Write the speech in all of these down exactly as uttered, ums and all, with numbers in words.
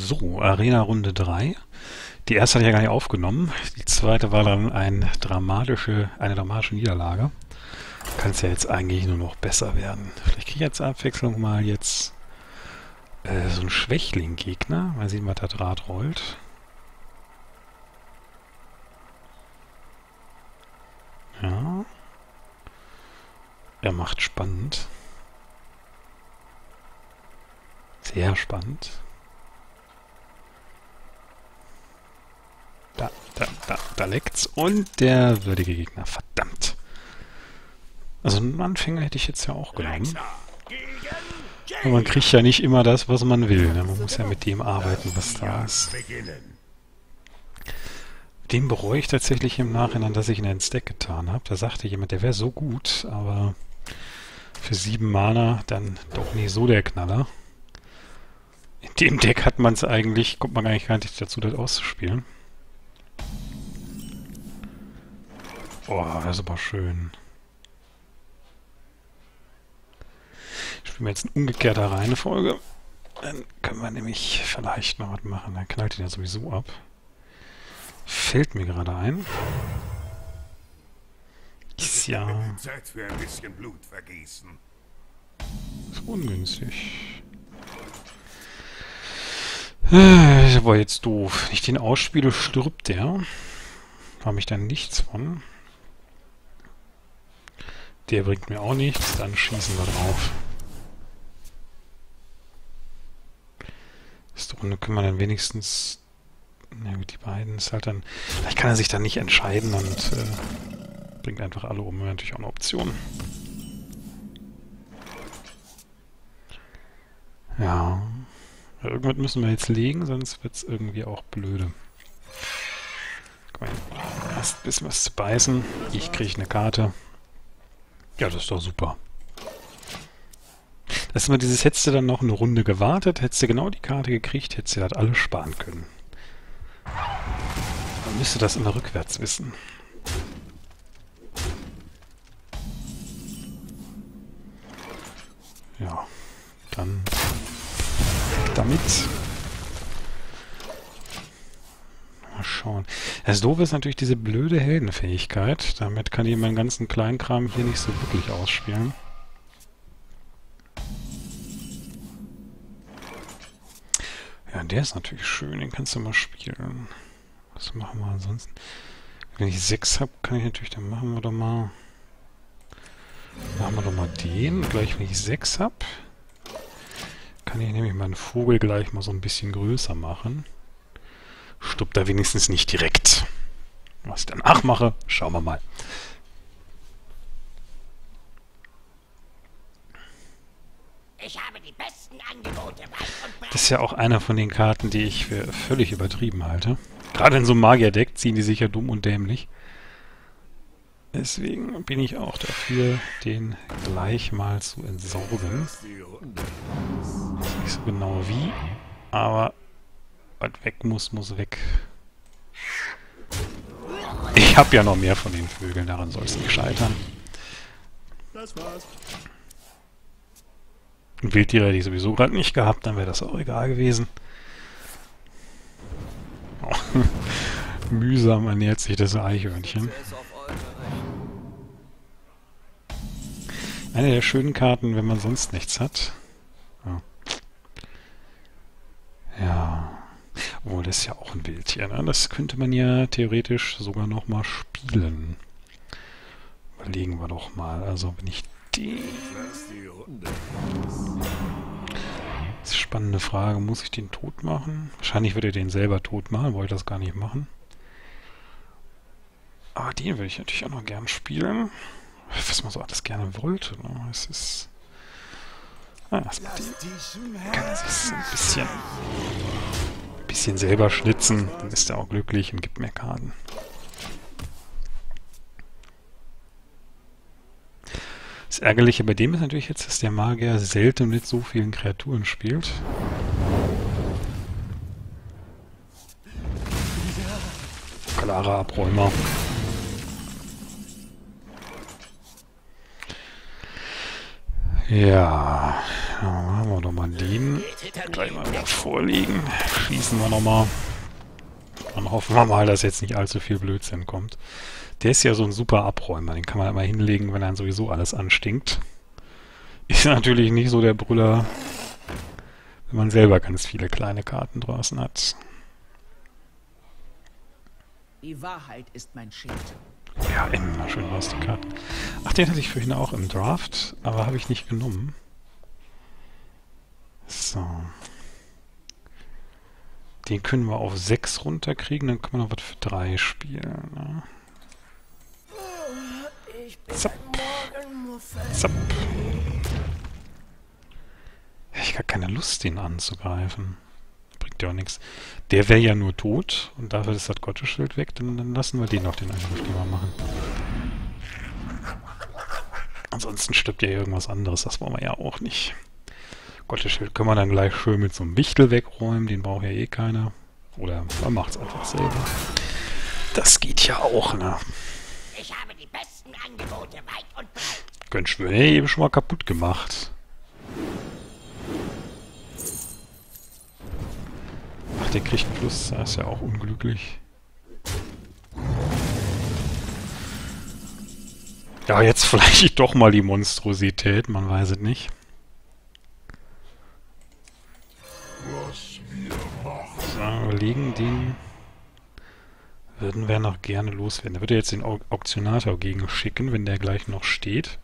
So, Arena Runde drei. Die erste hatte ich ja gar nicht aufgenommen. Die zweite war dann ein dramatische, eine dramatische Niederlage. Kann es ja jetzt eigentlich nur noch besser werden. Vielleicht kriege ich jetzt Abwechslung mal jetzt äh, so einen Schwächling-Gegner. Mal sehen, was der Draht rollt. Ja. Er macht spannend. Sehr spannend. Da, da, da, da leckt's. Und der würdige Gegner. Verdammt. Also einen Anfänger hätte ich jetzt ja auch genommen. Aber man kriegt ja nicht immer das, was man will. Ne? Man muss ja mit dem arbeiten, was da ist. Den bereue ich tatsächlich im Nachhinein, dass ich ihn in den Stack getan habe. Da sagte jemand, der wäre so gut, aber für sieben Mana dann doch nicht so der Knaller. In dem Deck hat man es eigentlich, kommt man eigentlich gar nicht dazu, das auszuspielen. Oh, das ist aber schön. Spielen wir jetzt in umgekehrter Reihenfolge. Dann können wir nämlich vielleicht noch was machen. Dann knallt ihn ja sowieso ab. Fällt mir gerade ein. Ist ja... Zeit für ein bisschen Blut vergießen. Ist ungünstig. Das war jetzt doof. Wenn ich den ausspiele, stirbt der. Habe ich dann nichts von. Der bringt mir auch nichts. Dann schießen wir drauf. Nächste Runde können wir dann wenigstens... Na gut, die beiden ist halt dann... Vielleicht kann er sich dann nicht entscheiden und äh, bringt einfach alle um. Wäre natürlich auch eine Option. Ja. Irgendwas müssen wir jetzt legen, sonst wird es irgendwie auch blöde. Guck mal, hast ein bisschen was zu beißen. Ich kriege eine Karte. Ja, das ist doch super. Das ist immer dieses, hättest du dann noch eine Runde gewartet, hättest du genau die Karte gekriegt, hättest du das alles sparen können. Man müsste das immer rückwärts wissen. Ja, dann damit. Mal schauen. Das Doofe ist natürlich diese blöde Heldenfähigkeit. Damit kann ich meinen ganzen Kleinkram hier nicht so wirklich ausspielen. Ja, der ist natürlich schön, den kannst du mal spielen. Was machen wir ansonsten? Wenn ich sechs habe, kann ich natürlich, dann machen wir doch mal... Machen wir doch mal den. Gleich, wenn ich sechs habe, kann ich nämlich meinen Vogel gleich mal so ein bisschen größer machen. Stoppt da wenigstens nicht direkt. Was ich danach mache, schauen wir mal. Ich habe die besten Angebote. Das ist ja auch einer von den Karten, die ich für völlig übertrieben halte. Gerade in so einem Magier-Deck ziehen die sich ja dumm und dämlich. Deswegen bin ich auch dafür, den gleich mal zu entsorgen. Ich weiß nicht so genau wie, aber was weg muss, muss weg. Ich habe ja noch mehr von den Vögeln, daran soll es nicht scheitern. Das war's. Ein Wildtier hätte ich sowieso gerade nicht gehabt, dann wäre das auch egal gewesen. Oh. Mühsam ernährt sich das Eichhörnchen. Eine der schönen Karten, wenn man sonst nichts hat. Ja. Ja. Obwohl, das ist ja auch ein Wildtier, ne? Das könnte man ja theoretisch sogar noch mal spielen. Überlegen wir doch mal. Also, wenn ich die... Das ist eine spannende Frage. Muss ich den tot machen? Wahrscheinlich würde er den selber tot machen. Wollte das gar nicht machen. Aber den würde ich natürlich auch noch gern spielen. Was man so alles gerne wollte. Ne? Es ist... Ah, erstmal die... Kann er sich ein bisschen... Ein bisschen selber schnitzen. Dann ist er auch glücklich und gibt mehr Karten. Das Ärgerliche bei dem ist natürlich jetzt, dass der Magier selten mit so vielen Kreaturen spielt. Klarer Abräumer. Ja, dann machen wir doch mal den gleich mal wieder vorlegen. Schießen wir nochmal. Dann hoffen wir mal, dass jetzt nicht allzu viel Blödsinn kommt. Der ist ja so ein super Abräumer. Den kann man immer hinlegen, wenn dann sowieso alles anstinkt. Ist natürlich nicht so der Brüller, wenn man selber ganz viele kleine Karten draußen hat. Die Wahrheit ist mein Schild. Ja, immer schön raus die Karten. Ach, den hatte ich vorhin auch im Draft, aber habe ich nicht genommen. So. Den können wir auf sechs runterkriegen, dann können wir noch was für drei spielen. Ne? Zapp. Zapp. Ich habe gar keine Lust, den anzugreifen. Bringt ja auch nichts. Der wäre ja nur tot und dafür ist das Gottesschild weg, dann, dann lassen wir den noch den Angriff lieber machen. Ansonsten stirbt ja irgendwas anderes, das wollen wir ja auch nicht. Gottesschild können wir dann gleich schön mit so einem Wichtel wegräumen, den braucht ja eh keiner. Oder man macht es einfach selber. Das geht ja auch, ne? Ich habe die besten Angebote weit und breit. Könnt schwören, hey, eben schon mal kaputt gemacht. Ach, der kriegt Plus, das ist ja auch unglücklich. Ja, jetzt vielleicht doch mal die Monstrosität, man weiß es nicht. So, überlegen, den würden wir noch gerne loswerden. Da würde jetzt den Au Auktionator gegen schicken, wenn der gleich noch steht.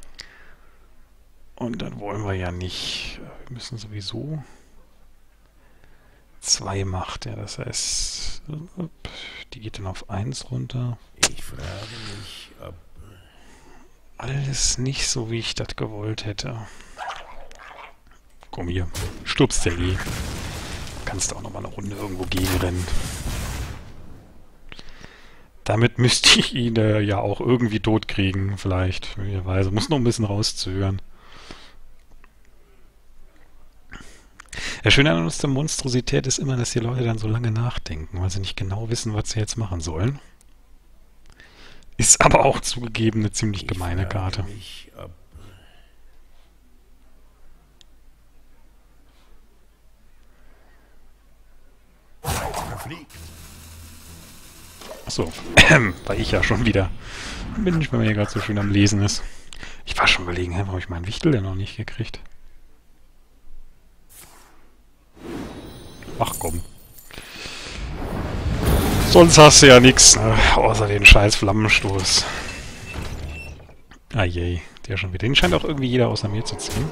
Und dann wollen wir ja nicht. Wir müssen sowieso zwei Macht, ja, das heißt, die geht dann auf eins runter. Ich frage mich, ob... Alles nicht so, wie ich das gewollt hätte. Komm hier, stupst der eh. Kannst du auch nochmal eine Runde irgendwo gegenrennen. Damit müsste ich ihn äh, ja auch irgendwie tot kriegen, vielleicht, möglicherweise. Muss noch ein bisschen rauszögern. Das Schöne an uns der Monstrosität ist immer, dass die Leute dann so lange nachdenken, weil sie nicht genau wissen, was sie jetzt machen sollen. Ist aber auch zugegeben eine ziemlich gemeine Karte. Mich, ob... Achso, war ich ja schon wieder. Bin ich, wenn man hier gerade so schön am Lesen ist. Ich war schon überlegen, hä, warum habe ich meinen Wichtel denn noch nicht gekriegt? Ach komm. Sonst hast du ja nichts, ne? Außer den scheiß Flammenstoß. Ah je, der schon wieder. Den scheint auch irgendwie jeder außer mir zu ziehen.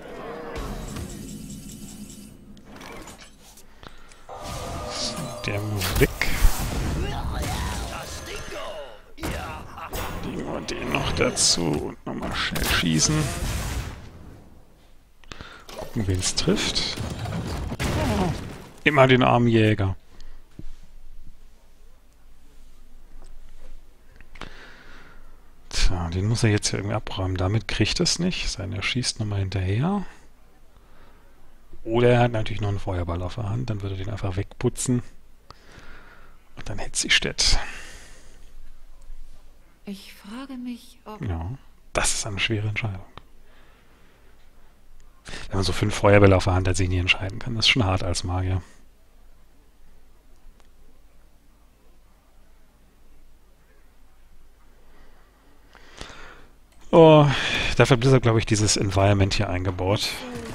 So, der muss weg. Legen wir den noch dazu und nochmal schnell schießen. Gucken, wen es trifft. Oh, immer den armen Jäger. Tja, den muss er jetzt ja irgendwie abräumen. Damit kriegt er es nicht. Sein, er schießt nochmal hinterher. Oder er hat natürlich noch einen Feuerball auf der Hand. Dann würde er den einfach wegputzen. Und dann hätte sie Städt. Ich frage mich, ob... Ja, das ist eine schwere Entscheidung. Wenn man so fünf Feuerbälle auf der Hand hat, sich nie entscheiden kann. Das ist schon hart als Magier. Oh, dafür hat Blizzard, glaube ich, dieses Environment hier eingebaut.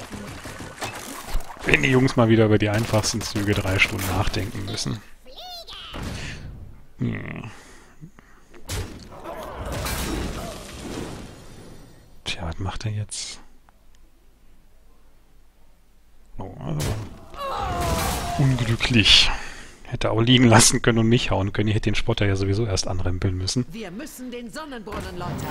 Wenn die Jungs mal wieder über die einfachsten Züge drei Stunden nachdenken müssen. Hm. Tja, was macht er jetzt? Oh, also unglücklich. Hätte auch liegen lassen können und mich hauen können. Ich hätte den Spotter ja sowieso erst anrempeln müssen. Wir müssen den Sonnenbrunnen läutern.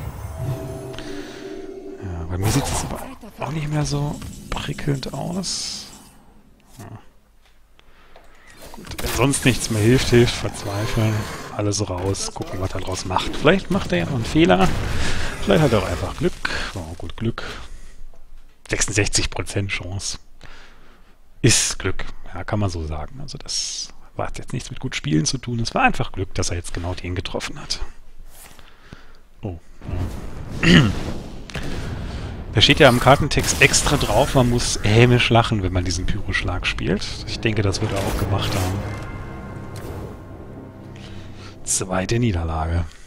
Ja, bei mir sieht es aber auch nicht mehr so prickelnd aus. Ja. Gut, wenn sonst nichts mehr hilft, hilft verzweifeln. Alles raus, gucken, was er draus macht. Vielleicht macht er ja noch einen Fehler. Vielleicht hat er auch einfach Glück. Oh, gut, Glück. sechsundsechzig Prozent Chance. Ist Glück. Ja, kann man so sagen. Also das hat jetzt nichts mit gut Spielen zu tun. Es war einfach Glück, dass er jetzt genau den getroffen hat. Oh. Ja. Da steht ja am Kartentext extra drauf, man muss hämisch lachen, wenn man diesen Pyroschlag spielt. Ich denke, das wird er auch gemacht haben. Zweite Niederlage.